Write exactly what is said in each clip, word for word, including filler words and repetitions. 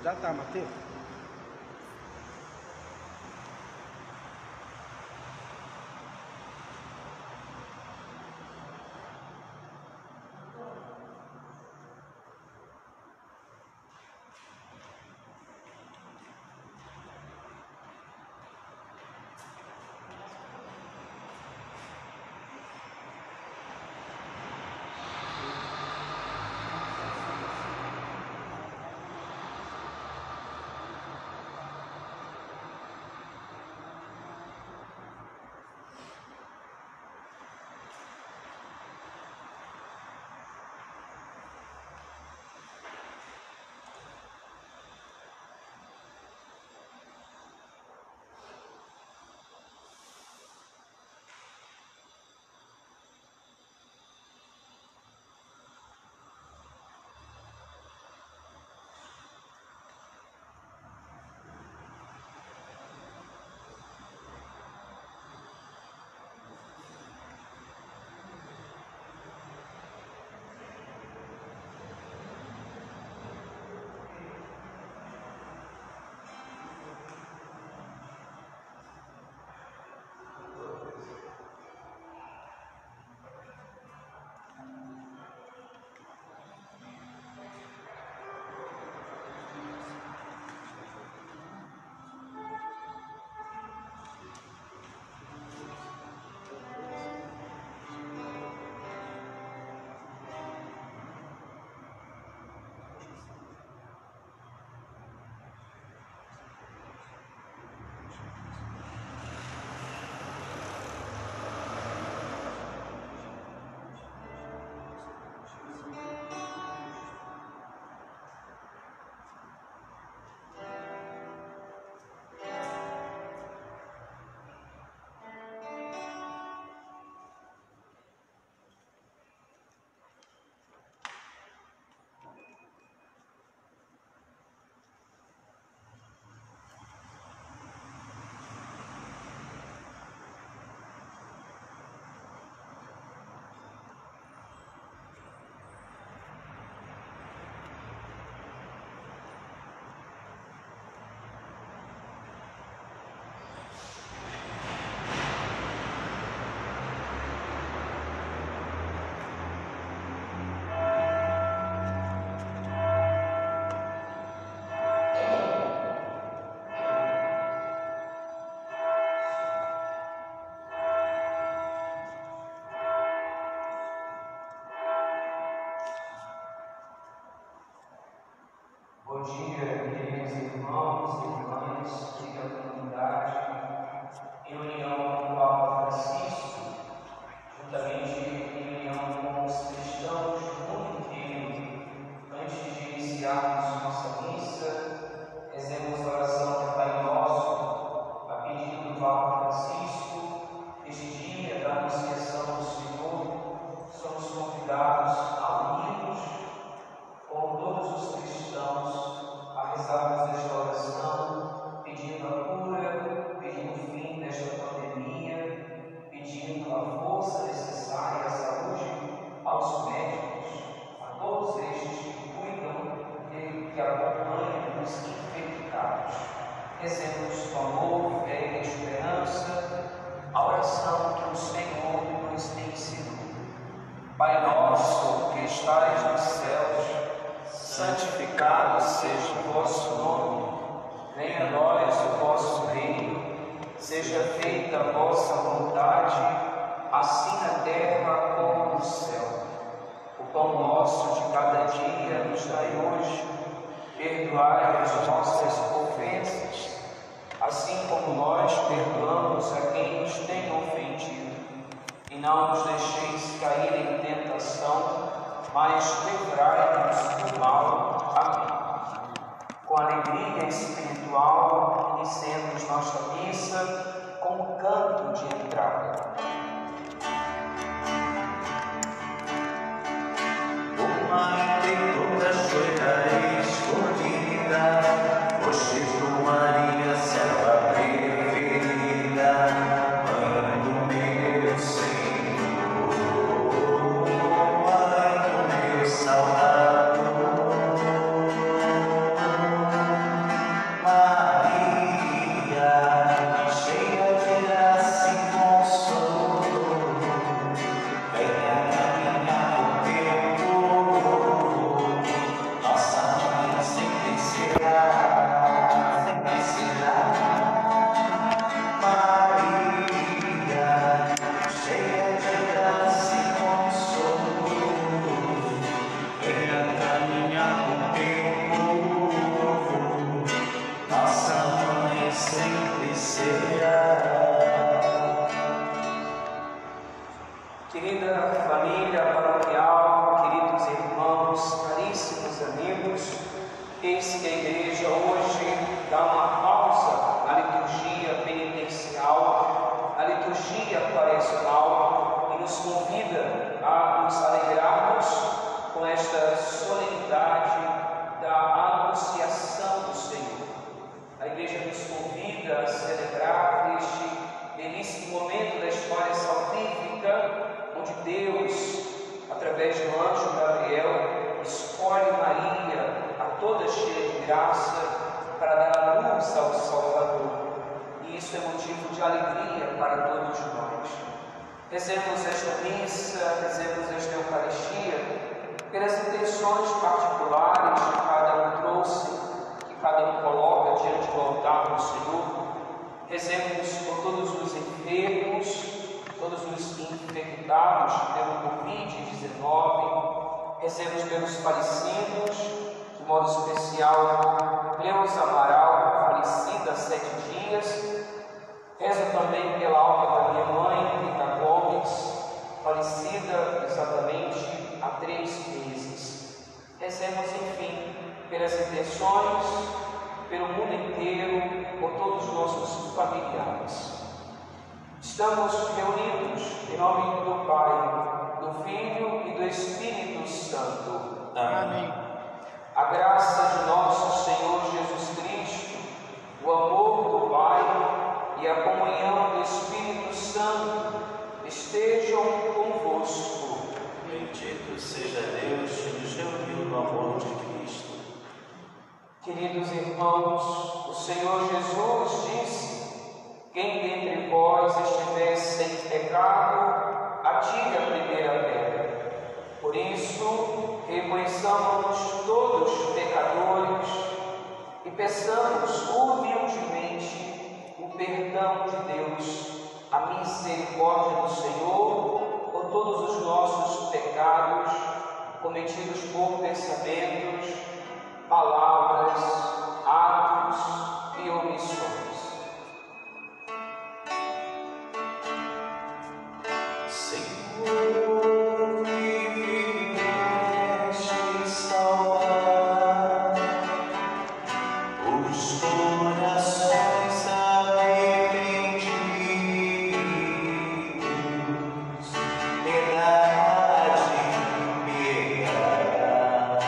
Já tá, Matheus? Bom dia, queridos irmãos e irmãs aqui da comunidade, em união com o Papa Francisco, juntamente em união com os cristãos do mundo inteiro. Antes de iniciarmos nossa missa, rezemos a oração do Pai Nosso, a pedido do Papa Francisco. Este dia da Anunciação do Senhor, somos convidados a unirmos com todos os cristãos a rezarmos esta oração, pedindo a cura, pedindo o fim desta pandemia, pedindo a força necessária à saúde aos médicos, a todos estes que cuidam e que acompanham os infectados. Rezemos com amor, fé e esperança a oração que o Senhor nos ensinou. Pai nosso que estais nos céus, santificado seja o vosso nome, venha a nós o vosso reino, seja feita a vossa vontade, assim na terra como no céu. O pão nosso de cada dia nos dai hoje, perdoai as nossas ofensas, assim como nós perdoamos a quem nos tem ofendido. E não nos deixeis cair em tentação, mas livrai-nos do mal. Amém. Com alegria espiritual, iniciemos nossa missa com um canto de entrada. O mar tem toda a joia escondida, oxe do Maria, serva preferida, mãe do meu Senhor, mãe do meu Salvador. dia celebrar este belíssimo momento da história salvífica, onde Deus, através do anjo Gabriel, escolhe Maria, a toda cheia de graça, para dar luz ao Salvador. E isso é motivo de alegria para todos nós. Rezemos esta missa, rezemos esta Eucaristia, pelas intenções particulares que cada um trouxe, que cada um coloca diante do altar do Senhor. Rezemos por todos os enfermos, todos os infectados pelo covid dezenove. Rezemos pelos falecidos, de modo especial, Cleusa Amaral, falecida há sete dias. Rezo também pela alma da minha mãe, Rita Gomes, falecida exatamente há três meses. Rezemos, enfim, pelas intenções, pelo mundo inteiro, por todos os nossos familiares. Estamos reunidos em nome do Pai, do Filho e do Espírito Santo. Amém. A graça de nosso Senhor Jesus Cristo, o amor do Pai e a comunhão do Espírito Santo estejam convosco. Bendito seja Deus que nos reuniu no amor de Cristo. Queridos irmãos, o Senhor Jesus disse: quem dentre vós estiver sem pecado, atire a primeira pedra. Por isso, reconheçamos todos pecadores e peçamos humildemente o perdão de Deus, a misericórdia do Senhor por todos os nossos pecados cometidos por pensamentos, palavras, atos e omissões. Senhor, que vieste salvar os corações arrependidos, piedade, piedade,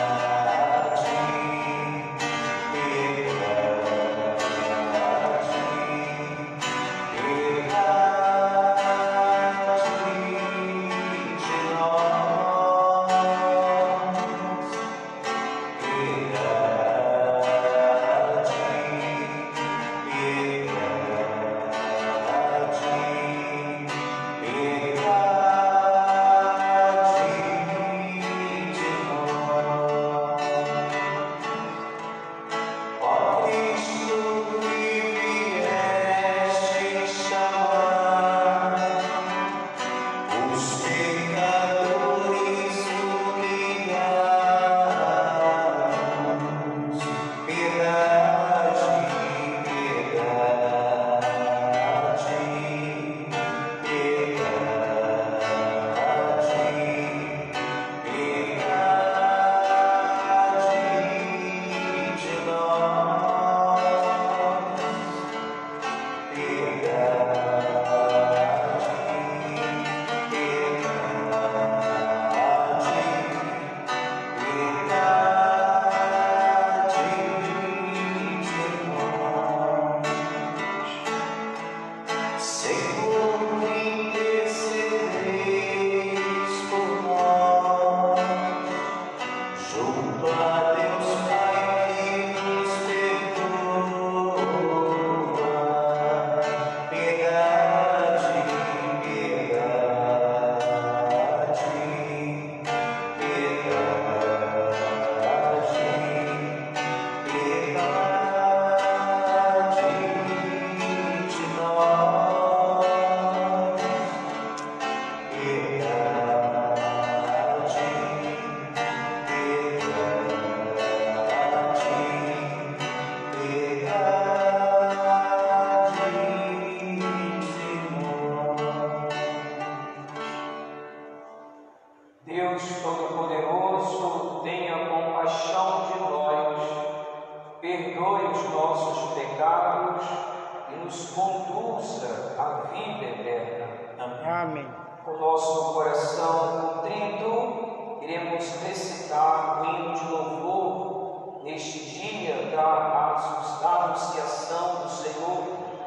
perdoe os nossos pecados e nos conduza à vida eterna. Amém. Com o nosso coração contrito, iremos recitar o hino de louvor neste dia da anunciação do Senhor,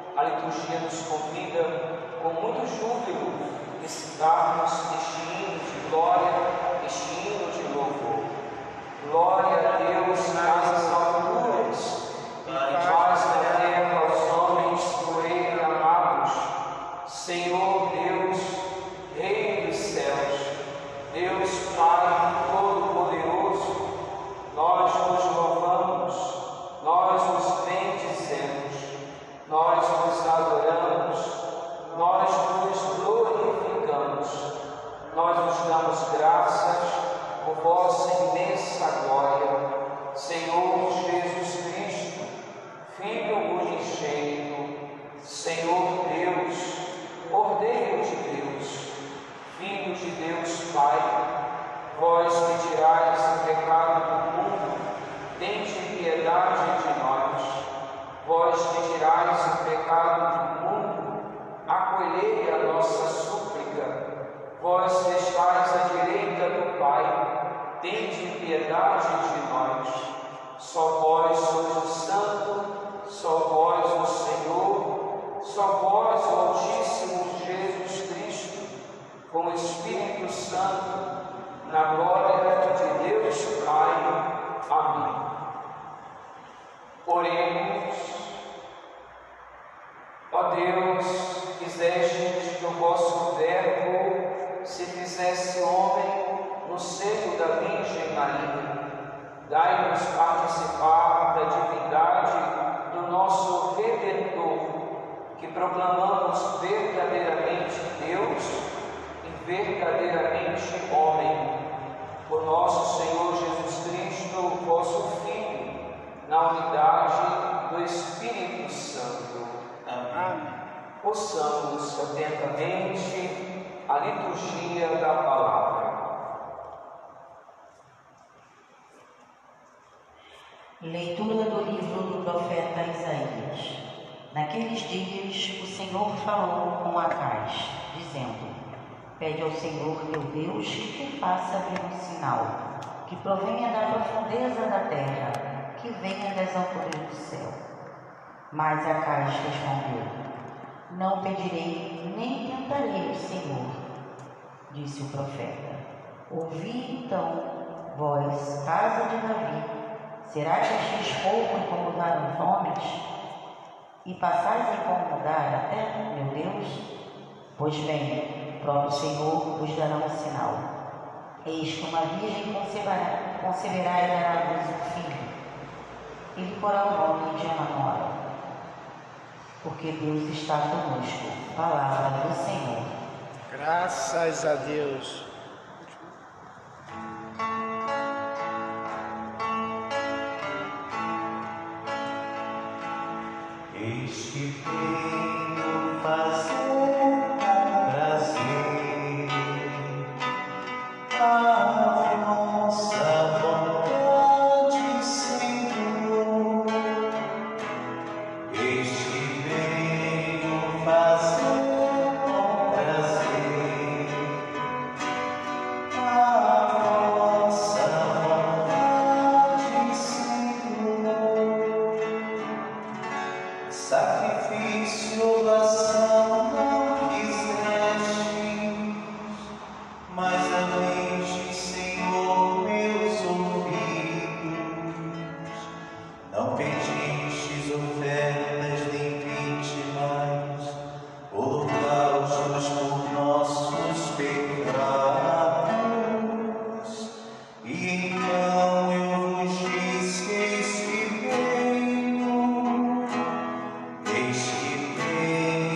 liturgia nos convida com muito júbilo recitarmos este hino de glória, este hino de louvor. Glória a Deus nas alturas, e paz na terra aos homens por Ele amados. Senhor Deus, Rei dos céus, Deus Pai Todo-Poderoso, nós vos louvamos, nós vos bendizemos, nós vos adoramos, nós vos glorificamos, nós vos damos graças por vossa imensa glória, Senhor Jesus Cristo, Filho unigênito, Senhor Deus, Cordeiro de Deus, Filho de Deus Pai, vós que tirais o pecado do mundo, tende piedade de nós. Vós que tirais o pecado do mundo, acolhei a nossa súplica. Vós que estáis à direita do Pai, tende piedade de nós. Só vós sois o Santo, só vós o Senhor, só vós o Altíssimo Jesus Cristo, com o Espírito Santo, na glória de Deus Pai. Amém. Oremos. Ó Deus, quiseste que o vosso Verbo se fizesse homem no seio da Virgem Maria. Dai-nos participar da divindade do nosso Redentor, que proclamamos verdadeiramente Deus e verdadeiramente homem, por nosso Senhor Jesus Cristo, vosso Filho, na unidade do Espírito Santo. Amém. Ouçamos atentamente a liturgia da palavra. Leitura do livro do profeta Isaías. Naqueles dias o Senhor falou com Acais, dizendo: Pede ao Senhor teu Deus que te faça ver um sinal, que provenha da profundeza da terra, que venha das alturas do céu. Mas Acais respondeu: Não pedirei, nem tentarei o Senhor. Disse o profeta: Ouvi então, vós, casa de Davi, será que achistes pouco incomodar os homens? E passais a incomodar a terra, meu Deus? Pois bem, o próprio Senhor vos dará um sinal. Eis que uma virgem conceberá, conceberá e dará à luz um filho. Ele porá o nome de Emanuel, porque Deus está conosco. Palavra do Senhor. Graças a Deus. Eis que venho fazer com prazer a vossa vontade, Senhor. Eis que venho fazer com prazer a vossa vontade, Senhor. Sacrifício, oração não quiseste, mas abriste, Senhor, meus ouvidos. Não pedistes ofertas nem vítimas, holocaustos por nossos pecados. E então eu vos disse: Eis que venho. Eis que venho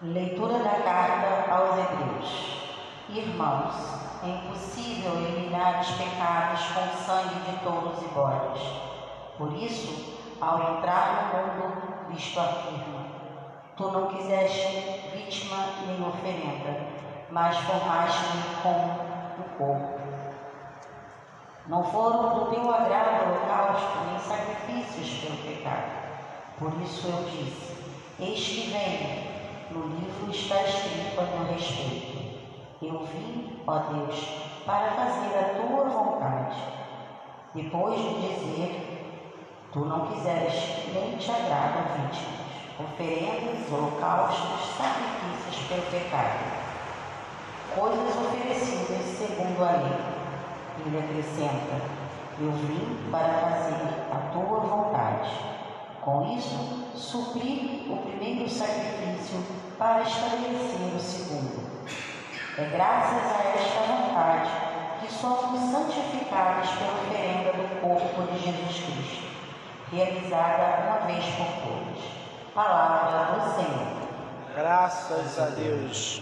Leitura da carta aos Hebreus. Irmãos, é impossível eliminar os pecados com o sangue de touros e bodes. Por isso, ao entrar no mundo, Cristo afirma: tu não quiseste vítima nem oferenda, mas formaste-me com o corpo. Não foram do teu agrado holocausto nem sacrifícios pelo pecado. Por isso eu disse: eis que venho. No livro está escrito a meu respeito: eu vim, ó Deus, para fazer a tua vontade. Depois de dizer: tu não quiseste nem te agradam vítimas, oferendas, holocaustos, sacrifícios pelo pecado, coisas oferecidas segundo a lei. Ele acrescenta: eu vim para fazer a tua vontade. Com isso, supri o primeiro sacrifício para estabelecer o segundo. É graças a esta vontade que somos santificados pela oferenda do corpo de Jesus Cristo, realizada uma vez por todas. Palavra do Senhor. Graças a Deus.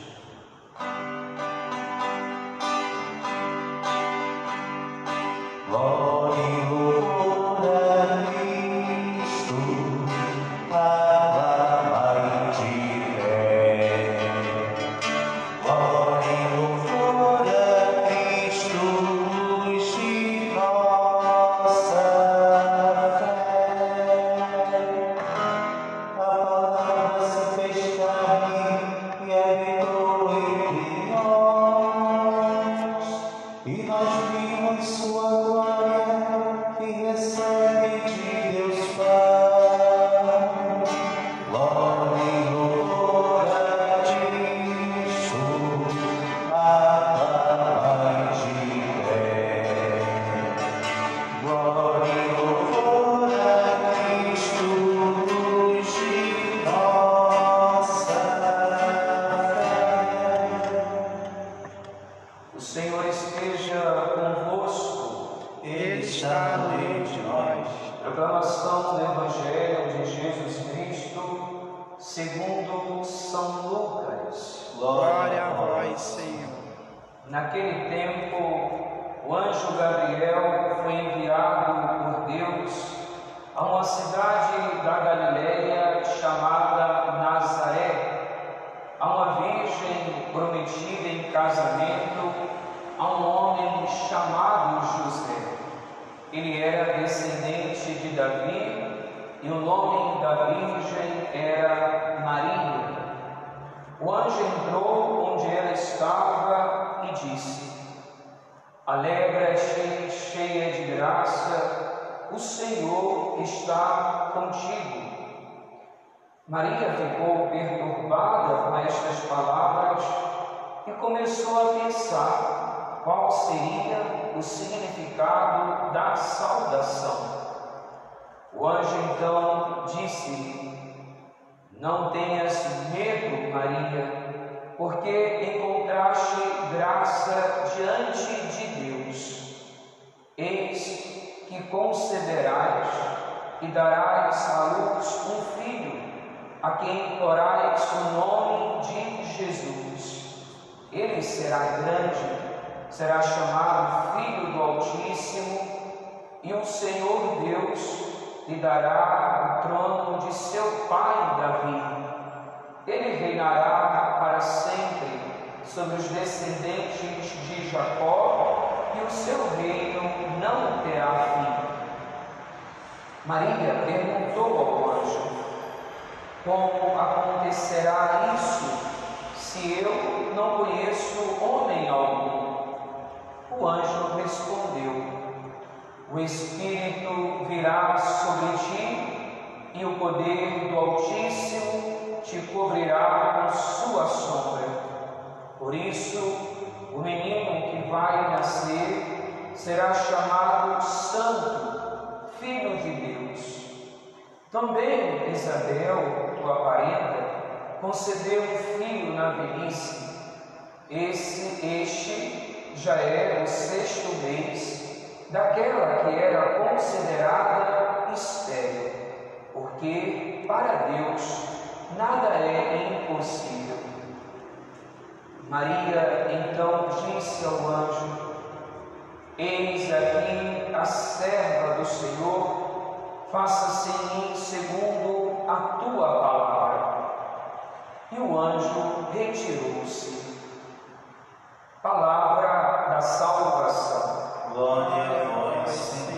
Glória e louvor a Cristo, aclamai de pé. Glória e louvor a Cristo, luz de nossa fé. A palavra se fez carne e habitou entre nós, e nós vimos sua glória que recebe de Deus Pai. Glória e louvor a Cristo, aclamai de pé. Glória e louvor a Cristo, luz de nossa fé. O Senhor esteja convosco. Ele está no meio de nós. Proclamação do Evangelho de Jesus Cristo segundo São Lucas. Glória a vós, Senhor. Naquele tempo, o anjo Gabriel foi enviado por Deus a uma cidade da Galiléia chamada Nazaré, a uma virgem prometida em casamento a um homem chamado José. Ele era descendente de Davi e o nome da virgem era Maria. O anjo entrou onde ela estava e disse: alegra-te, cheia de graça, o Senhor está contigo. Maria ficou perturbada com estas palavras e começou a pensar qual seria o significado da saudação. O anjo então disse: não tenhas medo, Maria, porque encontraste graça diante de Deus. Eis que conceberás e darás à luz um filho, a quem porais o nome de Jesus. Ele será grande, será chamado Filho do Altíssimo, e o Senhor Deus lhe dará o trono de seu pai Davi. Ele reinará para sempre sobre os descendentes de Jacó, e o seu reino não terá fim. Maria perguntou ao anjo: como acontecerá isso, se eu não conheço homem algum? O anjo respondeu: o Espírito virá sobre ti, e o poder do Altíssimo te cobrirá com sua sombra. Por isso, o menino que vai nascer será chamado Santo, Filho de Deus. Também Isabel, tua parenta, concebeu um filho na velhice. Esse, este já era o sexto mês daquela que era considerada estéril, porque para Deus nada é impossível. Maria então disse ao anjo: eis aqui a serva do Senhor, faça-se em mim segundo a tua palavra. E o anjo retirou-se. Palavra da salvação. Glória a vós, Senhor.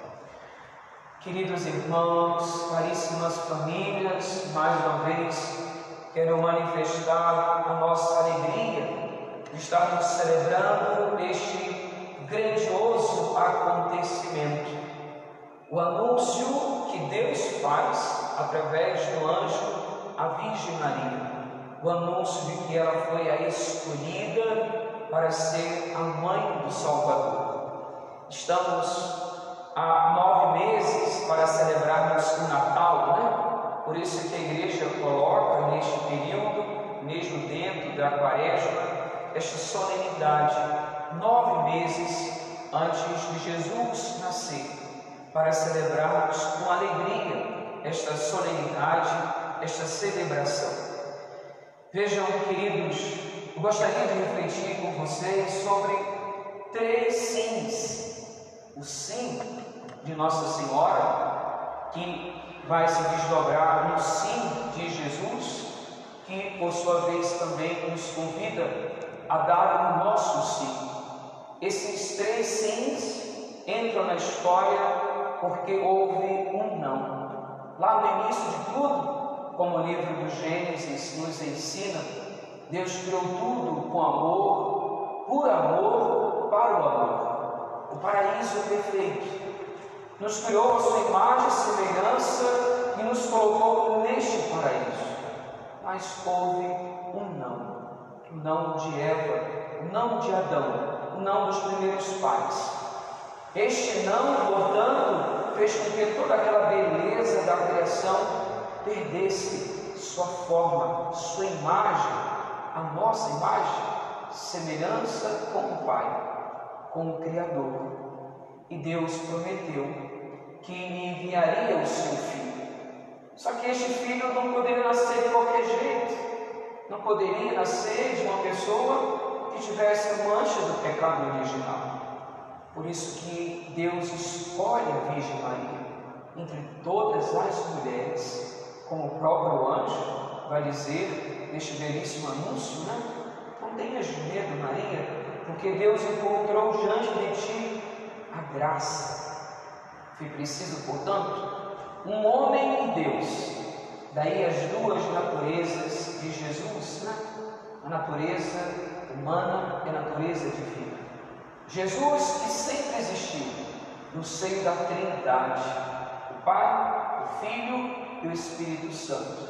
Queridos irmãos, caríssimas famílias, mais uma vez quero manifestar a nossa alegria de estarmos celebrando este grandioso acontecimento, o anúncio que Deus faz através do anjo à Virgem Maria, o anúncio de que ela foi a escolhida para ser a mãe do Salvador. Estamos há nove meses para celebrarmos o Natal, né? Por isso que a igreja coloca neste período, mesmo dentro da Quaresma, esta solenidade, nove meses antes de Jesus nascer, para celebrarmos com alegria esta solenidade, esta celebração. Vejam, queridos, eu gostaria de refletir com vocês sobre três sims. O sim de Nossa Senhora, que vai se desdobrar no sim de Jesus, que por sua vez também nos convida a dar o nosso sim. Esses três sims entram na história porque houve um não. Lá no início de tudo, como o livro do Gênesis nos ensina, Deus criou tudo com amor, por amor, para o amor. O paraíso perfeito. Nos criou a sua imagem e semelhança e nos colocou neste paraíso. Mas houve um não. O não de Eva, o não de Adão, o não dos primeiros pais. Este não, portanto, fez com que toda aquela beleza da criação perdesse sua forma, sua imagem, a nossa imagem, semelhança com o Pai, com o Criador. E Deus prometeu que lhe enviaria o seu filho. Só que este filho não poderia nascer de qualquer jeito, não poderia nascer de uma pessoa que tivesse mancha do pecado original. Por isso que Deus escolhe a Virgem Maria entre todas as mulheres, como o próprio anjo vai dizer neste belíssimo anúncio, né? Não tenhas medo, Maria, porque Deus encontrou diante de ti a graça. Foi preciso, portanto, um homem e Deus. Daí as duas naturezas de Jesus, né? A natureza humana e a natureza divina. Jesus, que sempre existiu no seio da Trindade, o Pai, o Filho e o Espírito Santo.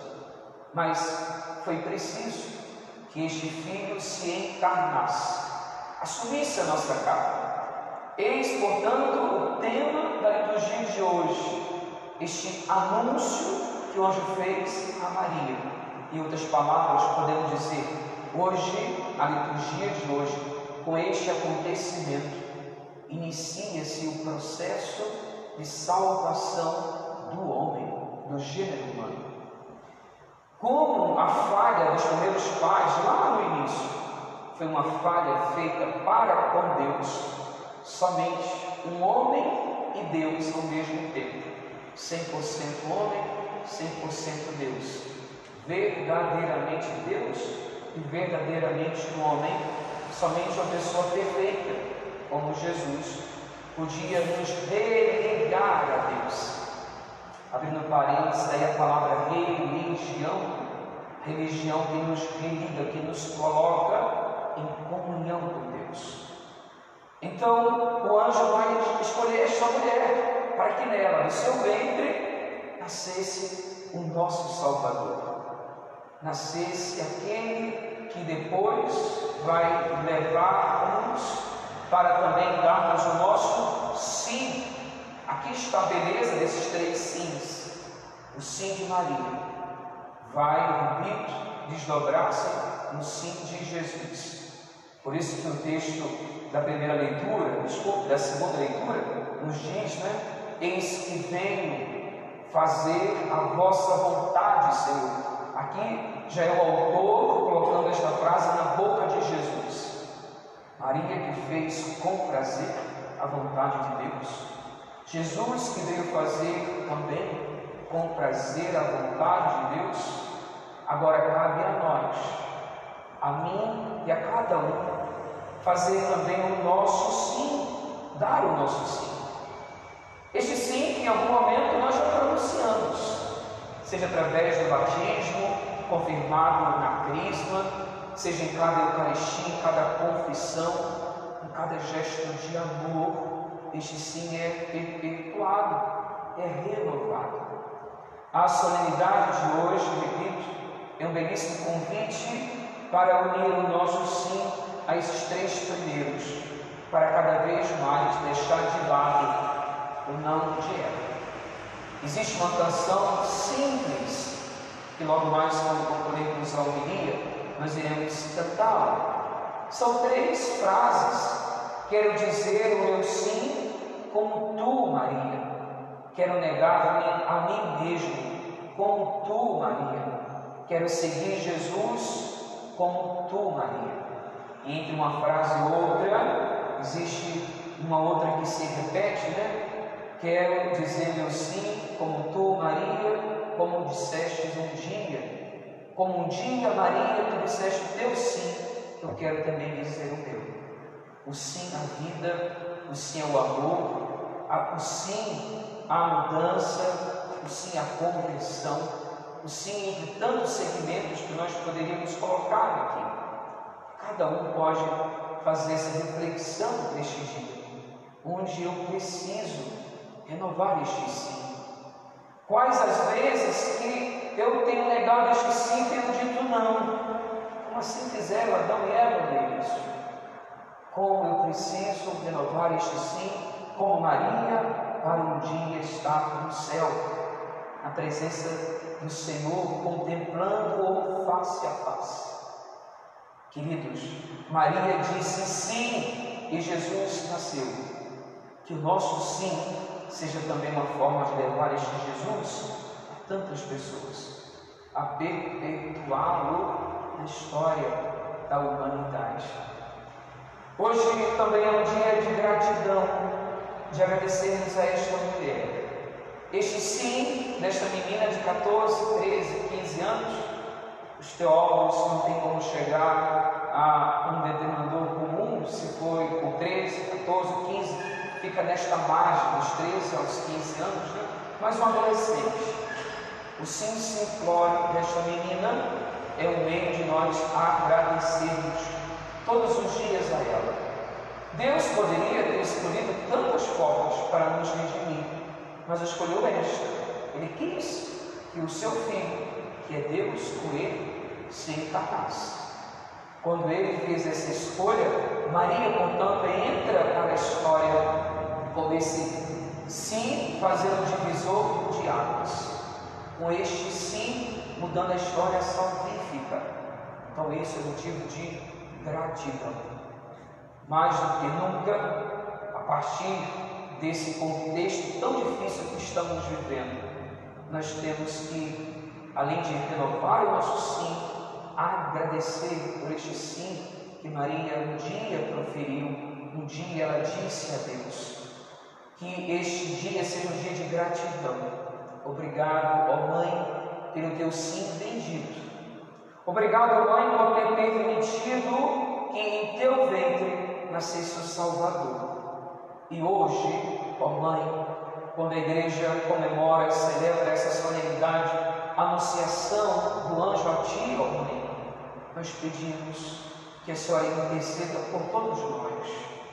Mas foi preciso que este Filho se encarnasse, assumisse a nossa carne. Eis, portanto, o tema da liturgia de hoje, este anúncio que o anjo fez a Maria. Em outras palavras, podemos dizer, hoje, a liturgia de hoje, com este acontecimento, inicia-se o processo de salvação do homem, do gênero humano. Como a falha dos primeiros pais lá no início foi uma falha feita para com Deus, somente um homem e Deus ao mesmo tempo, cem por cento homem, cem por cento Deus, verdadeiramente Deus e verdadeiramente um homem. Somente uma pessoa perfeita, como Jesus, podia nos religar a Deus. Abrindo parênteses, aí a palavra religião, religião que nos religa, que nos coloca em comunhão com Deus. Então, o anjo vai escolher esta mulher, para que nela, no seu ventre, nascesse o nosso Salvador. Nascesse aquele que depois vai levar-nos para também darmos o nosso sim. Aqui está a beleza desses três sims. O sim de Maria vai, repito, desdobrar-se no sim de Jesus. Por isso que o texto da primeira leitura, desculpe, da segunda leitura, nos diz, né? Eis que venho fazer a vossa vontade, Senhor. Aqui já é o autor colocando esta frase na boca de Jesus. Maria que fez com prazer a vontade de Deus. Jesus que veio fazer também com prazer a vontade de Deus. Agora cabe a nós, a mim e a cada um, fazer também o nosso sim, dar o nosso sim. Este sim que em algum momento nós já pronunciamos, seja através do batismo, confirmado na crisma, seja em cada Eucaristia, em cada confissão, em cada gesto de amor, este sim é perpetuado, é renovado. A solenidade de hoje, repito, é um belíssimo convite para unir o nosso sim a esses três primeiros, para cada vez mais deixar de lado o não de Eva. Existe uma canção simples, que logo mais, quando concluirmos a homilia, nós iremos cantá-la. São três frases. Quero dizer o meu sim como tu, Maria. Quero negar-me a mim mesmo como tu, Maria. Quero seguir Jesus como tu, Maria. E entre uma frase e outra, existe uma outra que se repete, né? Quero dizer meu sim como tu, Maria, como dissestes um dia. Como um dia, Maria, tu disseste o teu sim, eu quero também dizer o meu. O sim à vida, o sim ao amor, o sim à mudança, o sim à conversão, o sim entre tantos segmentos que nós poderíamos colocar aqui. Cada um pode fazer essa reflexão neste dia, onde eu preciso renovar este sim. Quais as vezes que eu tenho negado este sim e tenho dito não? Como assim fizeram Adão e Eva deles? Como eu preciso renovar este sim, como Maria, para um dia estar no céu, na presença do Senhor, contemplando-o face a face. Queridos, Maria disse sim e Jesus nasceu. Que o nosso sim seja também uma forma de levar este Jesus a tantas pessoas, a perpetuá-lo na história da humanidade. Hoje também é um dia de gratidão, de agradecermos a esta mulher. Este sim desta menina de catorze, treze, quinze anos, os teólogos não têm como chegar a um denominador comum, se foi com treze, catorze, quinze, fica nesta margem dos treze aos quinze anos, né? Mas um adolescente. O sim simplório desta menina é um meio de nós agradecermos todos os dias a ela. Deus poderia ter escolhido tantas formas para nos redimir, mas escolheu esta. Ele quis que o seu filho, que é Deus com ele, se encarnasse. Quando ele fez essa escolha, Maria, portanto, entra para a história com esse sim fazendo divisor de águas, com este sim mudando a história salvífica. Então esse é o motivo de gratidão. Mais do que nunca, a partir desse contexto tão difícil que estamos vivendo, nós temos que, além de renovar o nosso sim, agradecer por este sim que Maria um dia proferiu, um dia ela disse a Deus. Que este dia seja um dia de gratidão. Obrigado, ó Mãe, pelo teu sim bendito. Obrigado, ó Mãe, por ter permitido que em teu ventre nascesse o Salvador. E hoje, ó Mãe, quando a igreja comemora e celebra essa solenidade, a anunciação do anjo a ti, ó Mãe, nós pedimos que a Senhora interceda por todos nós,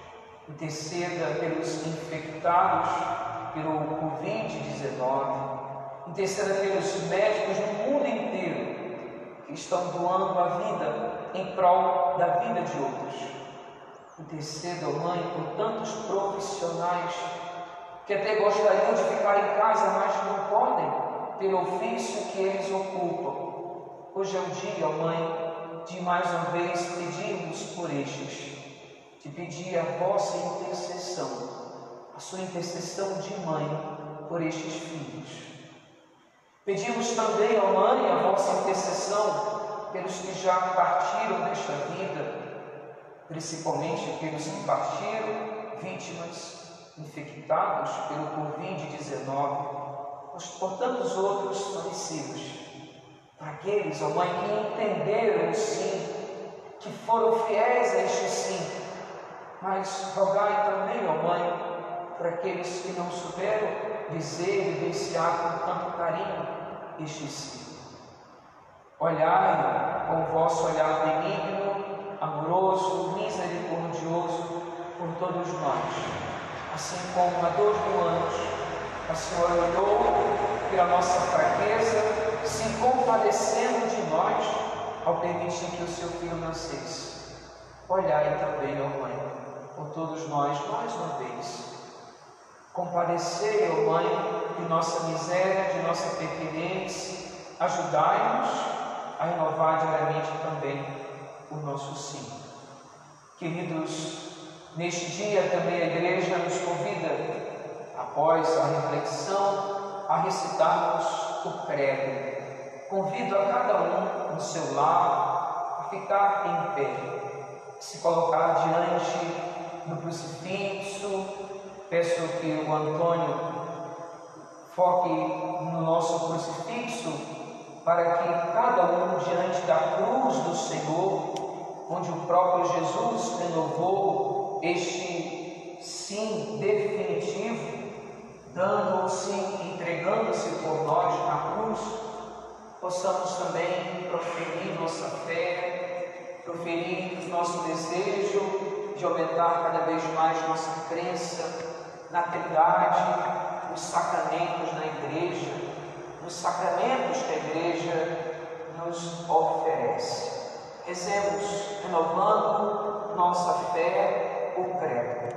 interceda pelos infectados pelo covid dezenove, interceda pelos médicos no mundo inteiro que estão doando a vida em prol da vida de outros. Interceda, ó Mãe, por tantos profissionais que até gostariam de ficar em casa, mas não podem, pelo ofício que eles ocupam. Hoje é o dia, ó Mãe, de mais uma vez pedirmos por estes, de pedir a vossa intercessão, a sua intercessão de mãe por estes filhos. Pedimos também, ó Mãe, a vossa intercessão pelos que já partiram desta vida, principalmente pelos que partiram, vítimas, infectados pelo covid dezenove, mas por tantos outros falecidos. Para aqueles, ó Mãe, que entenderam o sim, que foram fiéis a este sim, mas rogai também, ó Mãe, para aqueles que não souberam dizer e vivenciar com tanto carinho este sim. Olhai com o vosso olhar benigno, amoroso, misericordioso por todos nós, assim como há dois mil anos a Senhora olhou pela nossa fraqueza, se compadecendo de nós ao permitir que o seu Filho nascesse. Olhai também, ó Mãe, por todos nós mais uma vez. Compadecei, ó Mãe, de nossa miséria, de nossa pequenez, ajudai-nos a renovar diariamente também o nosso sim. Queridos, neste dia também a Igreja nos convida, após a reflexão, a recitarmos o credo. Convido a cada um no seu lar a ficar em pé, se colocar diante do crucifixo. Peço que o Antônio foque no nosso crucifixo, para que cada um diante da cruz do Senhor, onde o próprio Jesus renovou este sim definitivo, dando-se, entregando-se por nós na cruz, possamos também proferir nossa fé, proferir nosso desejo de aumentar cada vez mais nossa crença na Trindade, nos sacramentos na Igreja, nos sacramentos que a Igreja nos oferece. Rezemos, renovando nossa fé, o credo.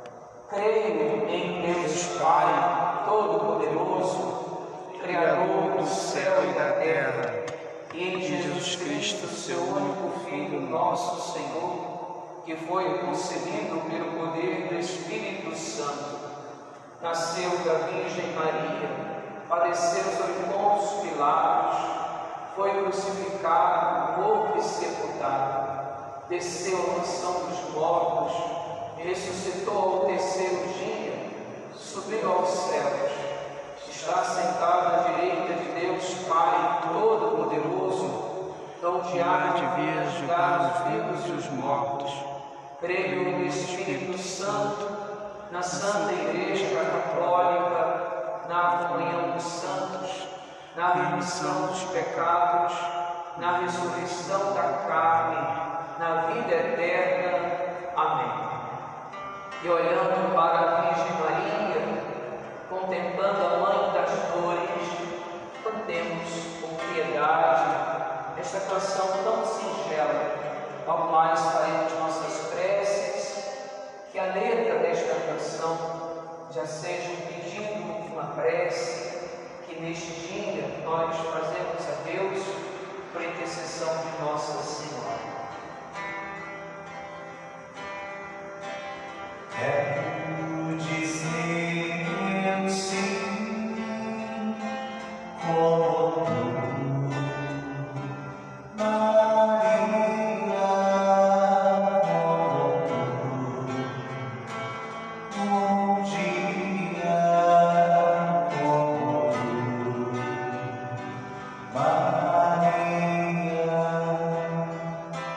Creio em Deus Pai Todo-Poderoso, Criador do céu e da terra, e em Jesus Cristo, seu único Filho, nosso Senhor, que foi concebido pelo poder do Espírito Santo, nasceu da Virgem Maria, padeceu sob Pôncio Pilatos, foi crucificado, morto e sepultado, desceu à mansão dos mortos, ressuscitou ao terceiro dia, subiu aos céus, está sentado à direita de Deus Pai Todo-Poderoso, onde há de vir julgar os vivos e os mortos. Creio no Espírito Santo, na Santa Igreja Católica, na comunhão dos santos, na remissão dos pecados, na ressurreição da carne, na vida eterna. Amém. E olhando para a Virgem Maria, contemplando a Mãe das Dores, cantemos com piedade esta canção tão singela. Ao mais faremos nossas preces, que a letra desta canção já seja um pedido, uma prece, que neste dia nós fazemos a Deus por intercessão de Nossa Senhora. Quero dizer sim, como tu, Maria, como tu, um dia como tu, Maria.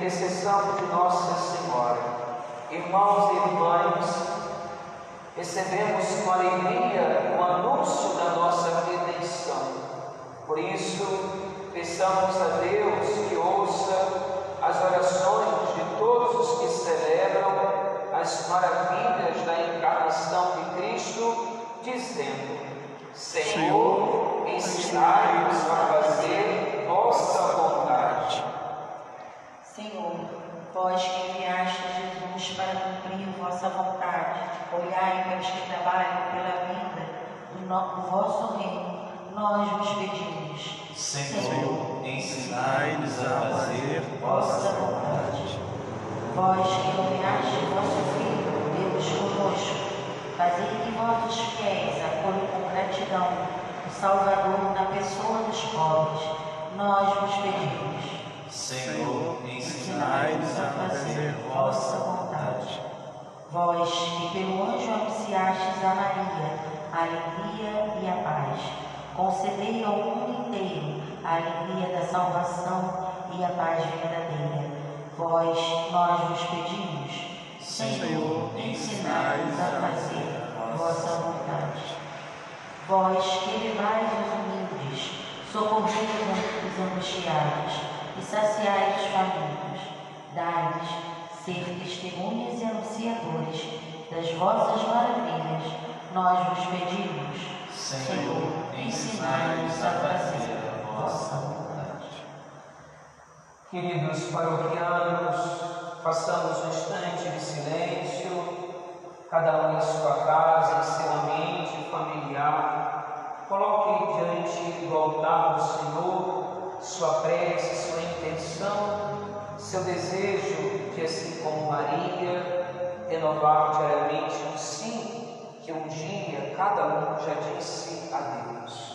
intercessão de Nossa Senhora. Irmãos e irmãs, recebemos com alegria o anúncio da nossa redenção. Por isso, peçamos a Deus que ouça as orações de todos os que celebram as maravilhas da encarnação de Cristo, dizendo: Senhor, ensinai-nos a fazer vossa vontade. Senhor, vós que enviaste Jesus para cumprir vossa vontade, olhai para os que trabalham pela vinda do, no, do vosso reino, nós vos pedimos. Senhor, ensinai-nos a fazer vossa vontade. Vós que enviaste vosso Filho, Deus conosco, fazei que vossos fiéis acolham com gratidão o Salvador na pessoa dos pobres, nós vos pedimos. Senhor, ensinai-nos a fazer vossa vontade. Vós que pelo anjo anunciastes a Maria a alegria e a paz, concedei ao mundo inteiro a alegria da salvação e a paz verdadeira. Vós, nós vos pedimos. Senhor, ensinai-nos a fazer vossa vontade. Vós que elevais os humildes, socorrei os angustiados e saciai os famintos, dai-lhes ser testemunhas e anunciadores das vossas maravilhas, nós vos pedimos. Senhor, ensinai-nos a fazer vossa vontade. Queridos paroquianos, façamos um instante de silêncio, cada um em sua casa, em seu ambiente familiar. Coloque diante do altar do Senhor sua prece, sua intenção, seu desejo de, assim como Maria, renovar diariamente um sim que um dia cada um já disse a Deus.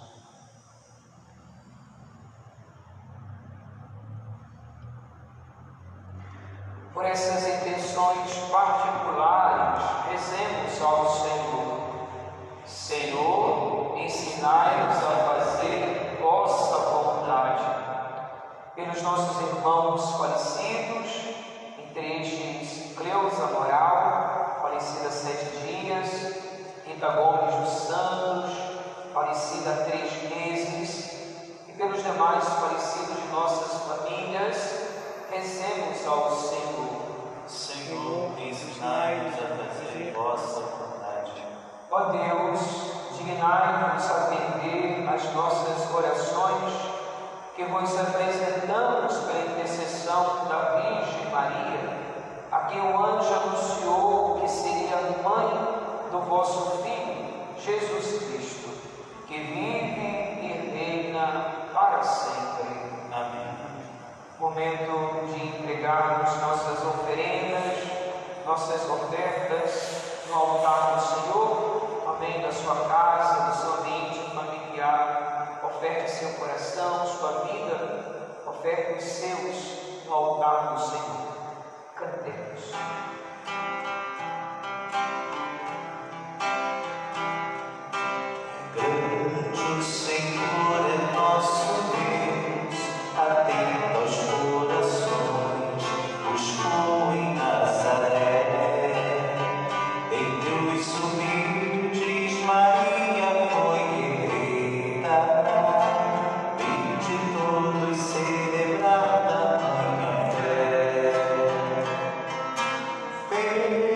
Por essas intenções particulares, rezemos ao Senhor. Senhor, ensinai-nos a fazer vossa vontade. Pelos nossos irmãos falecidos, entre estes Cleusa Moral, falecida há sete dias, Rita Gomes dos Santos, falecida há três meses, e pelos demais falecidos de nossas famílias, rezemos ao Senhor. Senhor, ensinai-nos a fazer vossa vontade. Ó Deus, dignai-vos atender às nossas orações, que vos apresentamos pela intercessão da Virgem Maria, a quem o anjo anunciou que seria a mãe do vosso Filho, Jesus Cristo, que vive e reina para sempre. Amém. Momento de entregarmos nossas oferendas, nossas ofertas no altar do Senhor. Amém. Da sua casa, do seu ambiente familiar, oferte seu coração, sua vida, oferte os seus no altar do Senhor. Cantemos. Grande o Senhor é nosso Deus, atento aos corações, buscou em Nazaré. Entre os humildes Maria foi eleita, vem de todos celebrar da minha fé.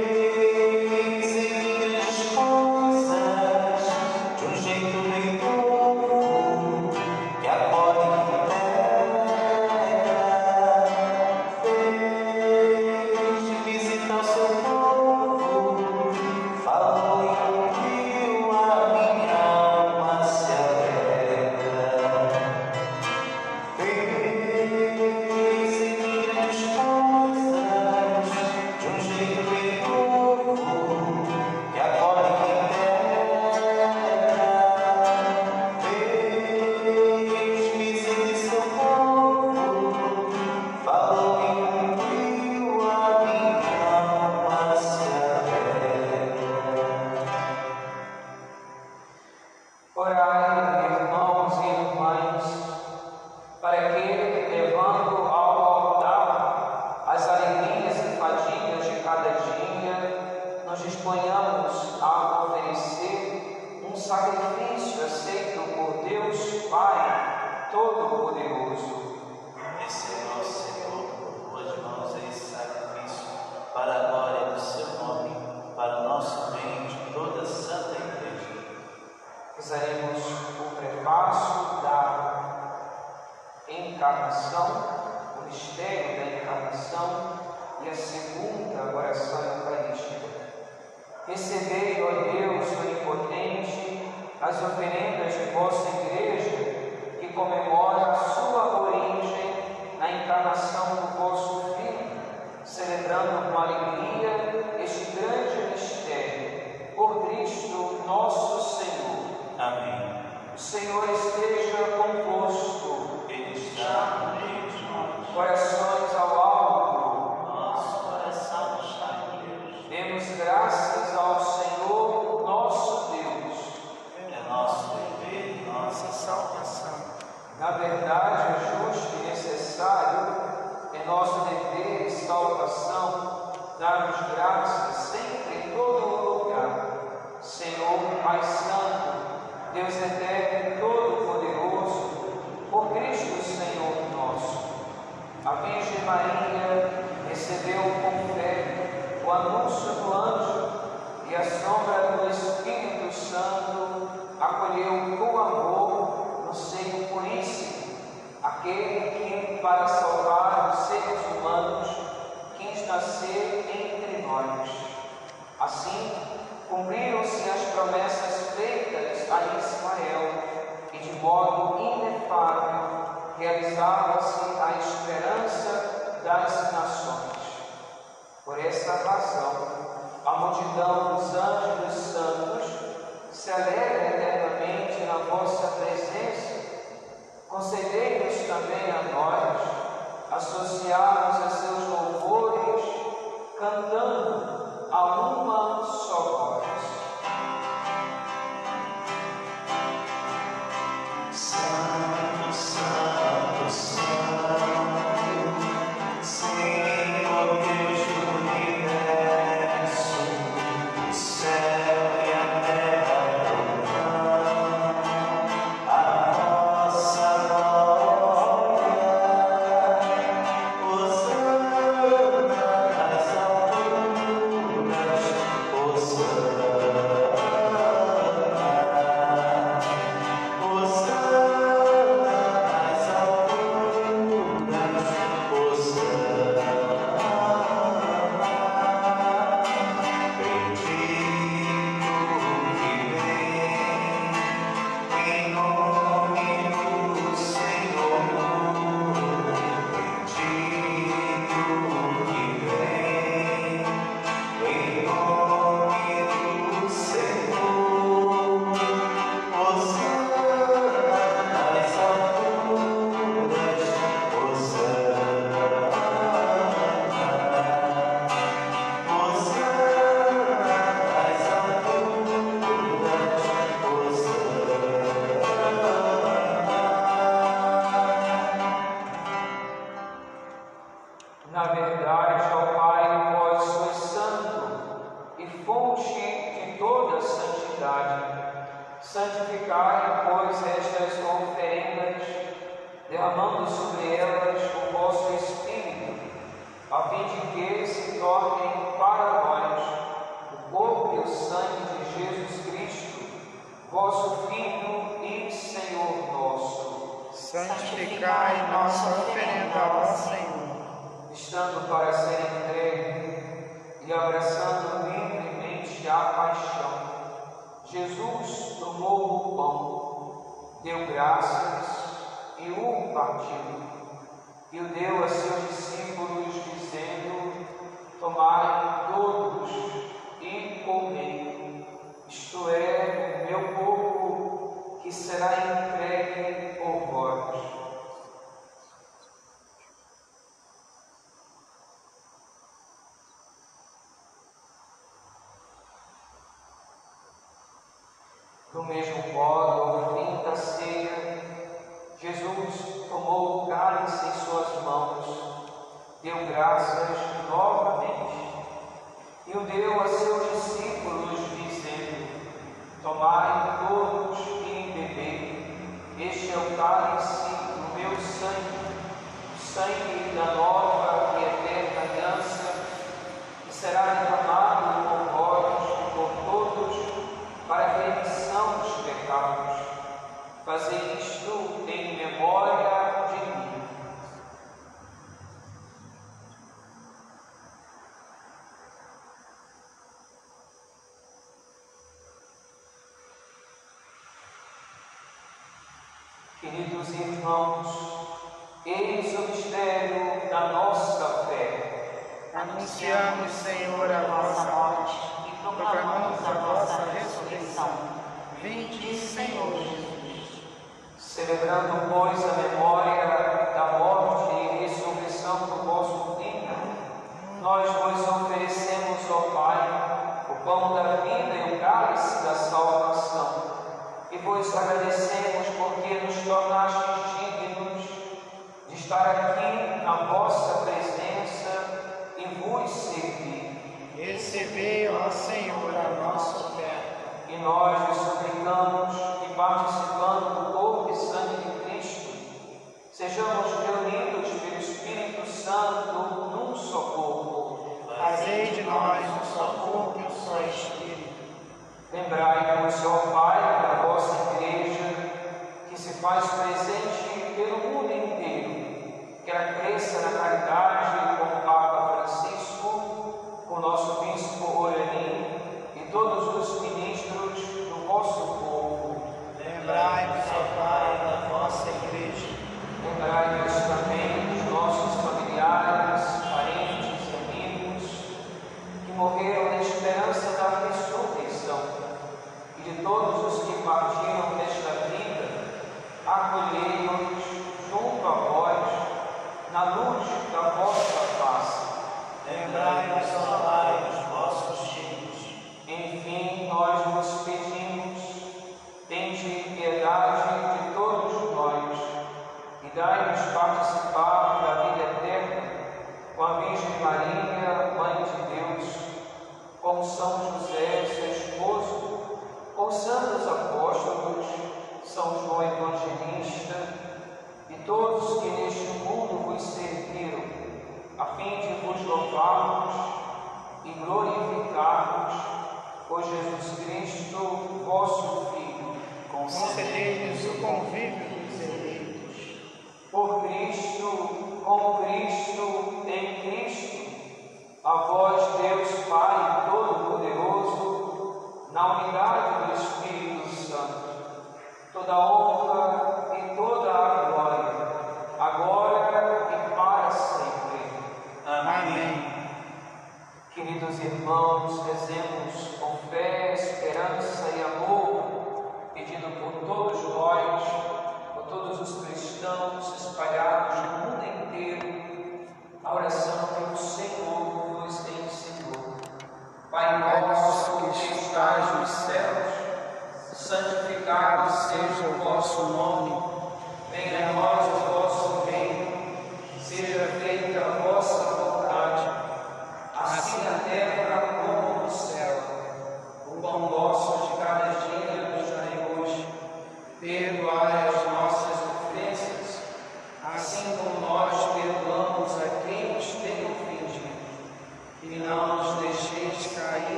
Pai Todo-Poderoso. Receba, Senhor, por tuas mãos esse sacrifício, para a glória do seu nome, para o nosso bem de toda a Santa Igreja. Rezaremos o prefácio da encarnação, o mistério da encarnação e a segunda oração eucarística. Recebei, ó Deus onipotente, as oferendas de vossa Igreja, que comemora a sua origem na encarnação do vosso Filho, celebrando com alegria este grande mistério. Por Cristo nosso Senhor. Amém. O Senhor esteja convosco. Ele está no meio de nós. Corações ao alto. Nosso coração está em Deus. Demos graças ao Senhor nosso Deus. É nosso dever e nossa salvação. Na verdade, é justo e necessário, é nosso dever e salvação, dar-nos graças sempre em todo lugar. Senhor, Pai Santo, Deus eterno e todo-poderoso, por Cristo Senhor nosso. A Virgem Maria recebeu com fé o anúncio do anjo e a sombra do Espírito Santo acolheu com amor no seio puríssimo aquele que, para salvar os seres humanos, quis nascer entre nós. Assim, cumpriram-se as promessas feitas a Israel e, de modo inefável, realizava-se a esperança das nações. Por essa razão, a multidão dos anjos e dos santos se alegra eternamente na vossa presença. Concedei-nos também a nós associarmos a seus louvores, cantando a uma só voz. Santo, Santo, Santo, Senhor Deus do universo, o céu e a terra proclamam a vossa glória. Hosana nas alturas, Hosana, Hosana nas alturas, Hosana. Bendito que vem em nome do Senhor. Bendito que vem em nome do Senhor. Hosana nas alturas, Hosana. Hosana nas alturas, Na verdade, ó Pai, vós sois santo e fonte de toda santidade. Santificai, pois, estas oferendas, derramando sobre elas o vosso Espírito, a fim de que se tornem para nós o corpo e o sangue de Jesus Cristo, vosso Filho e Senhor nosso. Santificai nossa oferenda, ó Senhor. Estando para ser entregue e abraçando livremente a paixão, Jesus tomou o pão, deu graças e o partiu, e o deu a seus discípulos, dizendo: tomai todos e comei, isto é, o meu corpo, que será entregue por vós. Do mesmo modo, ao fim da ceia, Jesus tomou o cálice em suas mãos, deu graças novamente e o deu a seus discípulos, dizendo: tomai todos e bebei, este é é o cálice do meu sangue, o sangue da nova e eterna aliança, que será derramado por vós e por todos para a remissão dos pecados. Fazei isto em memória de mim. Queridos irmãos, eis o mistério da nossa fé. Anunciamos, Senhor, a vossa morte e proclamamos a vossa ressurreição. Vinde, Senhor Jesus. Celebrando, pois, a memória da morte e ressurreição do vosso Filho, nós vos oferecemos, ó Pai, o pão da vida e o cálice da salvação. E vos agradecemos porque nos tornastes dignos de estar aqui na vossa presença e vos servir. Recebei, ó Senhor, a nossa oferta. E nós vos suplicamos que, participando do corpo e sangue de Cristo, sejamos reunidos pelo Espírito Santo num só corpo. Fazei de nós um só corpo e um só Espírito. Lembrai-vos, ó Pai, da vossa Igreja, que se faz presente pelo mundo inteiro, que ela cresça na caridade com o Papa Francisco, com o nosso Bispo Orani e todos os ministros do vosso povo. Lembrai-vos, ó Pai, da vossa Igreja. Lembrai-vos também dos nossos familiares, parentes e amigos, que morreram na esperança da ressurreição. E de todos os que partiram desta vida, acolhei-os junto a vós, na luz da vossa face. Lembrai-vos, ó Pai, dos vossos filhos. Enfim, nós vos pedimos, tende piedade de todos nós, e dai-nos participar da vida eterna com a Virgem Maria, Mãe de Deus, com São José, seu esposo, com os santos apóstolos, São João Evangelista e todos que neste mundo vos serviram, a fim de vos louvarmos e glorificarmos por Jesus Cristo, vosso Filho. Concedei-nos o convívio dos eleitos. Por Cristo, com Cristo, em Cristo, a vós, Deus Pai Todo-Poderoso, na unidade do Espírito Santo, toda a honra e toda a glória, agora e para sempre. Amém. Queridos irmãos, rezemos com fé, esperança e amor, pedindo por todos nós, por todos os cristãos espalhados no mundo inteiro, a oração que o Senhor nos envia.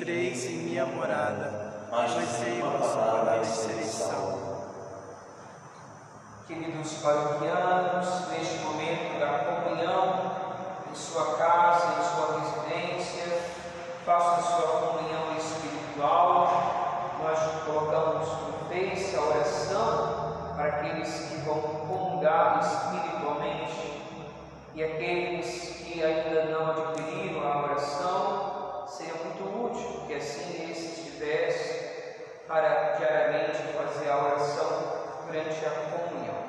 entreis em minha morada, mas pois sei-vos para sereis salvos. Queridos paroquianos, neste momento da comunhão, em sua casa, em sua residência, faça a sua comunhão espiritual. Nós colocamos no Face a oração para aqueles que vão comungar espiritualmente e aqueles que ainda não adquiriram a oração. Seria muito útil que assim esses tivessem para diariamente fazer a oração durante a comunhão.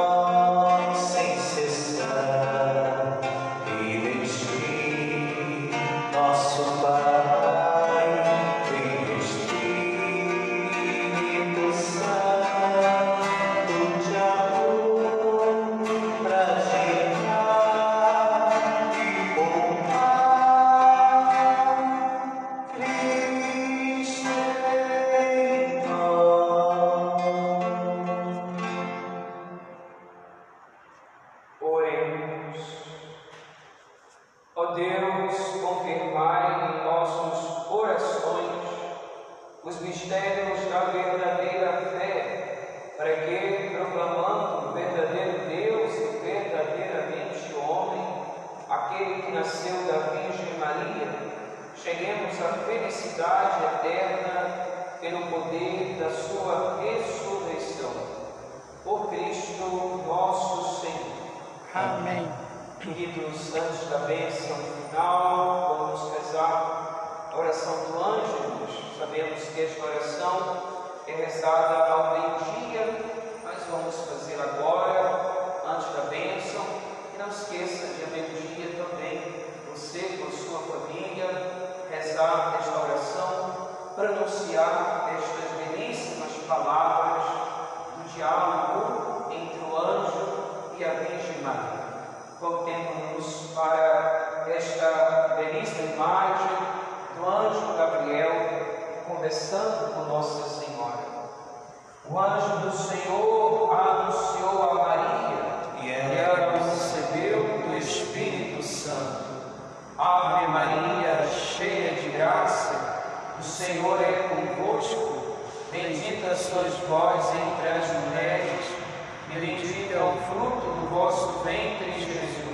Sem cessar, e vestir Ó Deus, confirmai em nossos corações os mistérios da verdadeira fé, para que, proclamando o verdadeiro Deus e verdadeiramente homem, aquele que nasceu da Virgem Maria, cheguemos à felicidade eterna pelo poder da sua ressurreição. Por Cristo nosso Senhor. Amém. Queridos, antes da bênção final, vamos rezar a oração do Ângelus. Sabemos que esta oração é rezada ao meio-dia, mas vamos fazer agora, antes da bênção. E não esqueça de, ao meio-dia também, você com a sua família, rezar esta oração, pronunciar estas belíssimas palavras do diálogo entre o anjo e a Virgem Maria. Voltemos-nos para esta belíssima imagem do anjo Gabriel conversando com Nossa Senhora. O anjo do Senhor anunciou a Maria E e ela ela concebeu do Espírito Santo. Ave Maria, cheia de graça, o Senhor é convosco. Bendita sois vós entre as mulheres, e bendito é o fruto do vosso ventre, Jesus.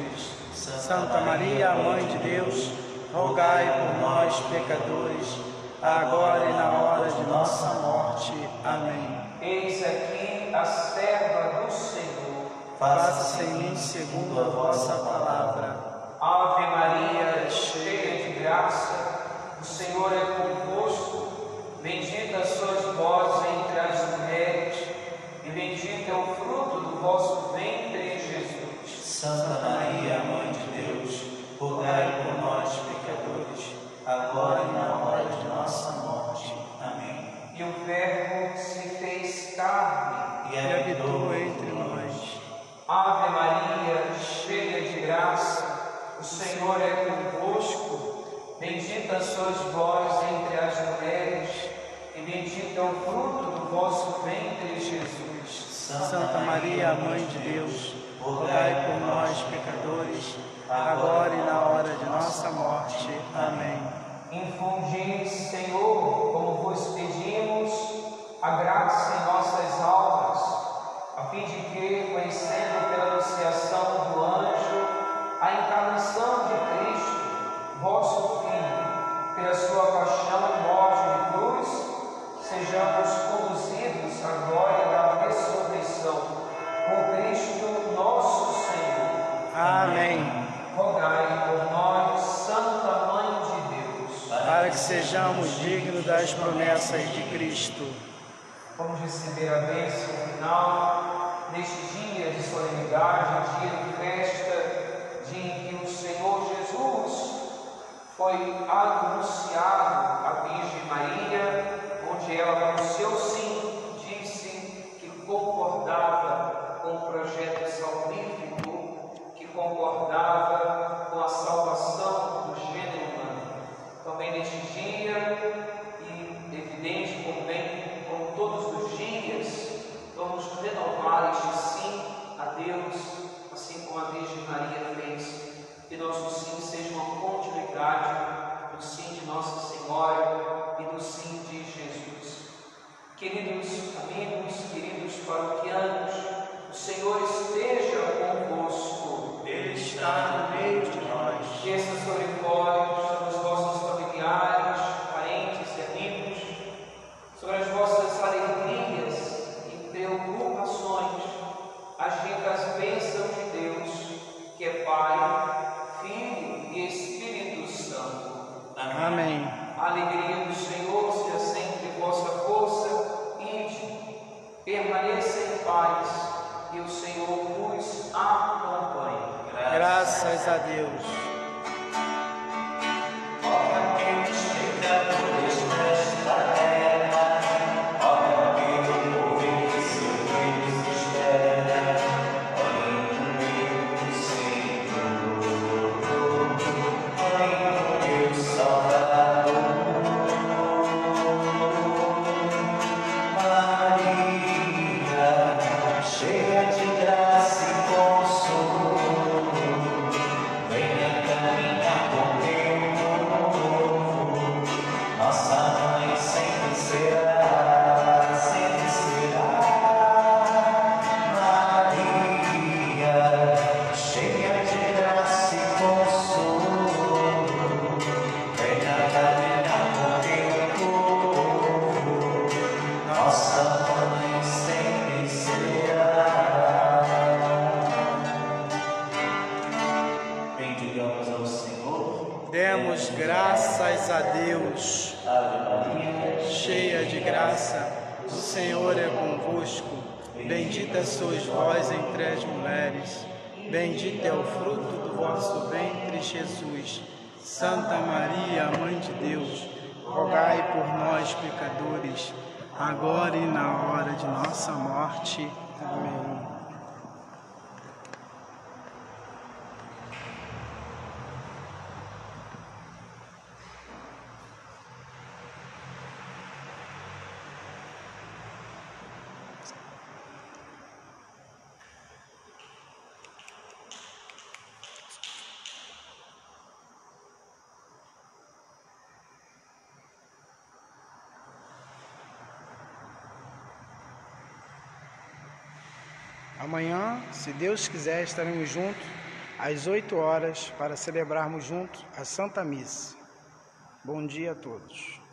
Santa Maria, Mãe de Deus, rogai por nós, pecadores, agora e na hora de nossa morte. Amém. Eis aqui a serva do Senhor. Faça-se em mim segundo a vossa palavra. Ave Maria, cheia de graça, o Senhor é convosco. Bendita sois vós entre as mulheres, e bendito é o fruto do vosso ventre, Jesus. Santa Maria, Mãe de Deus, rogai por nós, pecadores, agora e na hora de nossa morte. Amém. E o Verbo se fez carne. E E habitou entre nós. Ave Maria, cheia de graça, o Senhor é convosco. Bendita sois vós entre as mulheres, e bendito é o fruto do vosso ventre, Jesus. Santa Maria, Mãe de Deus, rogai por nós, pecadores, agora e na hora de nossa morte. Amém. Infundi, Senhor, como vos pedimos, a graça em nossas almas, a fim de que, conhecendo pela anunciação do anjo a encarnação de Cristo, vosso Filho, pela sua paixão, morte e cruz, sejamos conduzidos à glória da ressurreição. Por Cristo nosso Senhor. Amém. Rogai por nós, Santa Mãe de Deus, Para que sejamos dignos das promessas de Cristo. vamos receber a bênção final neste dia de solenidade, dia de festa, dia em que o Senhor Jesus foi anunciado à Virgem Maria, onde ela, com seu sim, disse que concordava com o projeto salvífico, que concordava com a salvação do gênero humano. Também neste dia, e evidente também como todos os dias, vamos renovar este sim a Deus, assim como a Virgem Maria fez. Que nosso sim seja uma continuidade do sim de Nossa Senhora e do sim de Jesus. Queridos amigos, queridos paroquianos, o Senhor esteja convosco. Ele está no meio de nós. Desça sobre vós, sobre os vossos familiares, parentes e amigos, sobre as vossas alegrias e preocupações, as ricas bênçãos de Deus, que é Pai, Filho e Espírito Santo. Amém. A alegria do Senhor seja sempre vossa força. Ide, permaneça em paz, e o Senhor vos acompanhe. Graças a Deus. Ó aqueles pecadores nesta terra, ó aquele povo que seu Deus espera, olhem no meu Senhor, olhem no meu Salvador. Maria, cheia de graça e consolo, venha bendigamos ao Senhor. Demos graças a Deus. Ave Maria, Cheia de graça, o Senhor é convosco. Bendita sois vós entre as mulheres. Bendito é o fruto do vosso ventre, Jesus. Santa Maria, Mãe de Deus, rogai por nós, pecadores, agora e na hora de nossa morte. Amém. Amanhã, se Deus quiser, estaremos juntos às oito horas para celebrarmos juntos a Santa Missa. Bom dia a todos.